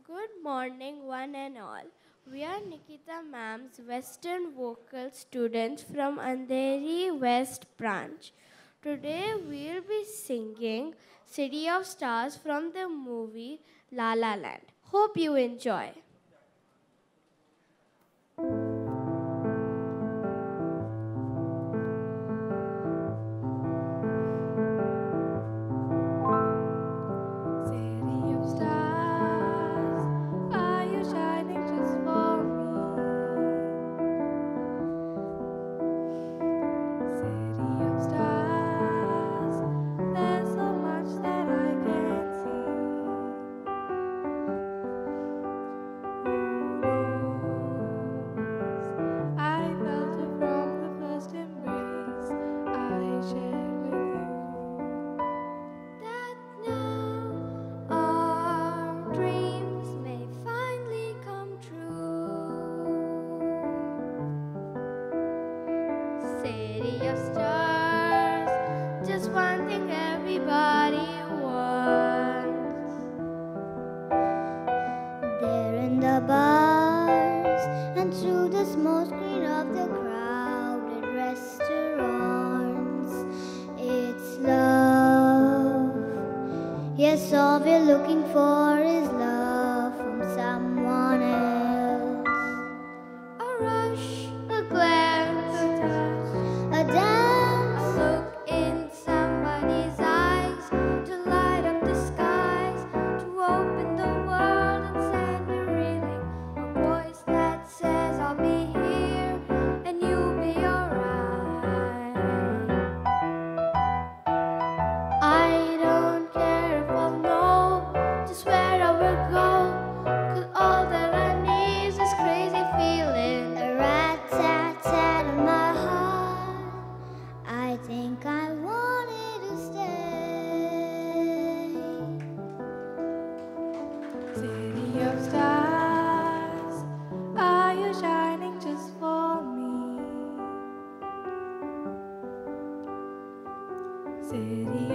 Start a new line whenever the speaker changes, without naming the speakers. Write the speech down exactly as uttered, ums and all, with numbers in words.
Good morning, one and all. We are Nikita Ma'am's Western vocal students from Andheri West branch. Today we'll be singing City of Stars from the movie La La Land. Hope you enjoy. City of stars, just one thing everybody wants.
There in the bars and through the smoke screen of the crowded restaurants, it's love. Yes, all we're looking for is love from someone else.
A rush, a glance, a touch,
A dance,
a look in somebody's eyes to light up the skies, to open the world and send you reeling. A voice that says I'll be here and you'll be alright. I don't care if I'll know just where I will go, 'cause all that I need is this crazy feeling.
a rat-tat-tat in my heart. I think I wanted to stay.
City of stars, are you shining just for me? City